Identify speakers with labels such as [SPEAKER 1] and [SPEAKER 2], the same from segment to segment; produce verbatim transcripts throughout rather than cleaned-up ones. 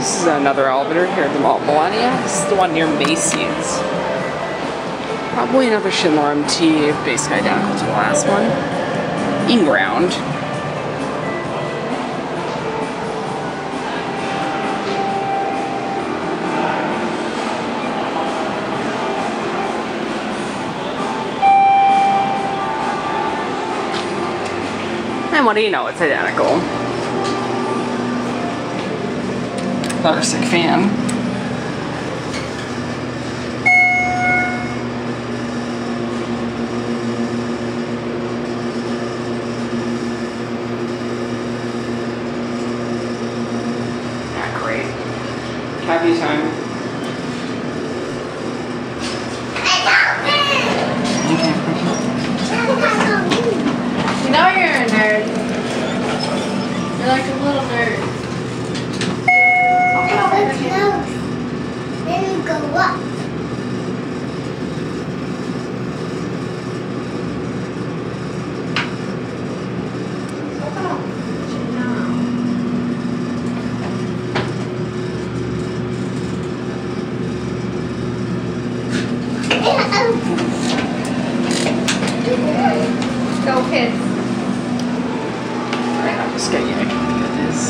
[SPEAKER 1] This is another elevator here at the mall, Milenia. This is the one near Macy's. Probably another Schindler M T, basically identical to the last one. In-ground. And what do you know, it's identical. Another sick fan. Yeah, great. Happy time.
[SPEAKER 2] You know you're a nerd. You're like a little nerd.
[SPEAKER 3] Then you go up.
[SPEAKER 2] Go kids.
[SPEAKER 1] Alright, I'll just get you a copy of this.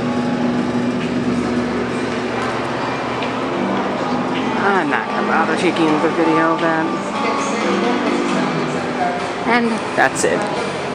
[SPEAKER 1] I'm not gonna bother taking the video of that. And that's it.